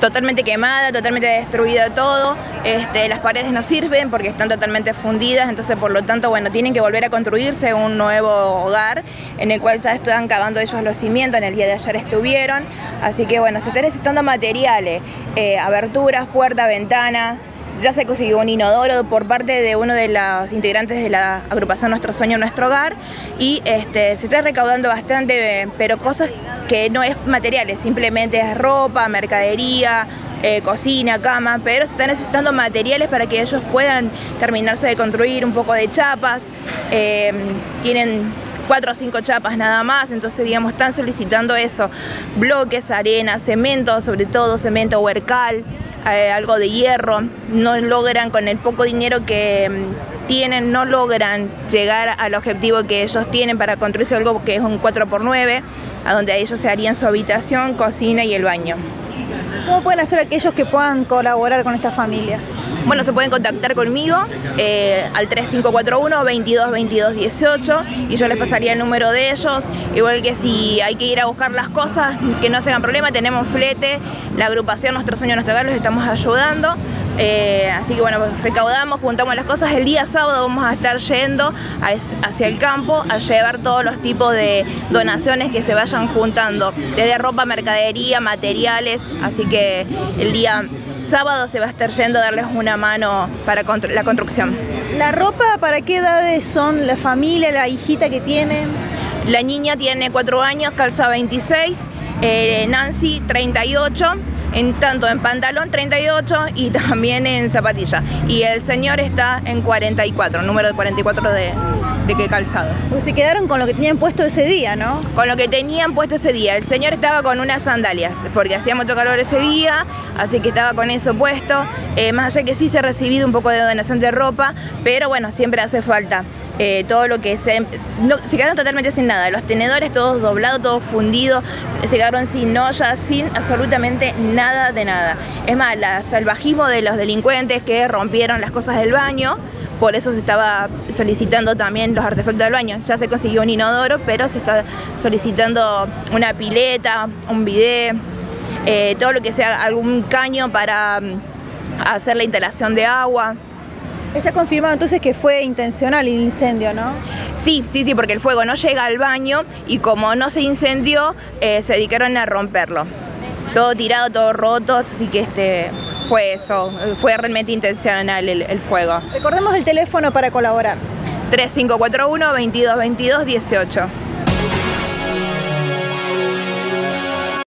totalmente quemada, totalmente destruido todo. Las paredes no sirven porque están totalmente fundidas, entonces por lo tanto, bueno, tienen que volver a construirse un nuevo hogar en el cual ya están cavando ellos los cimientos, en el día de ayer estuvieron, así que bueno, se están necesitando materiales, aberturas, puertas, ventanas. Ya se consiguió un inodoro por parte de uno de los integrantes de la agrupación Nuestro Sueño, Nuestro Hogar, y se está recaudando bastante, pero cosas que no es materiales, simplemente es ropa, mercadería, cocina, cama, pero se están necesitando materiales para que ellos puedan terminarse de construir, un poco de chapas, tienen 4 o 5 chapas nada más, entonces digamos están solicitando eso, bloques, arena, cemento, sobre todo cemento huercal, algo de hierro. No logran, con el poco dinero que tienen, no logran llegar al objetivo que ellos tienen para construirse algo que es un 4x9, a donde ellos se harían su habitación, cocina y el baño. ¿Cómo pueden hacer aquellos que puedan colaborar con esta familia? Bueno, se pueden contactar conmigo al 3541 22 22 18 y yo les pasaría el número de ellos. Igual que si hay que ir a buscar las cosas, que no se hagan problema, tenemos flete, la agrupación Nuestro Sueño, Nuestro Hogar, los estamos ayudando. Así que bueno, recaudamos, juntamos las cosas. El día sábado vamos a estar yendo hacia el campo a llevar todos los tipos de donaciones que se vayan juntando, desde ropa, mercadería, materiales, así que el día sábado se va a estar yendo a darles una mano para la construcción. ¿La ropa para qué edades son? ¿La familia, la hijita que tiene? La niña tiene 4 años, calza 26, Nancy 38, tanto en pantalón 38 y también en zapatilla. Y el señor está en 44, número de 44 de qué calzado. Porque se quedaron con lo que tenían puesto ese día, ¿no? Con lo que tenían puesto ese día. El señor estaba con unas sandalias, porque hacía mucho calor ese día, así que estaba con eso puesto. Más allá que sí se ha recibido un poco de donación de ropa, pero bueno, siempre hace falta. Todo lo que se quedaron totalmente sin nada, los tenedores todos doblados, todos fundidos, se quedaron sin ollas, sin absolutamente nada de nada. Es más, el salvajismo de los delincuentes que rompieron las cosas del baño, por eso se estaba solicitando también los artefactos del baño. Ya se consiguió un inodoro, pero se está solicitando una pileta, un bidet, todo lo que sea algún caño para hacer la instalación de agua. Está confirmado entonces que fue intencional el incendio, ¿no? Sí, porque el fuego no llega al baño y como no se incendió, se dedicaron a romperlo. Todo tirado, todo roto, así que fue eso, fue realmente intencional el fuego. Recordemos el teléfono para colaborar. 3541 22 22 18.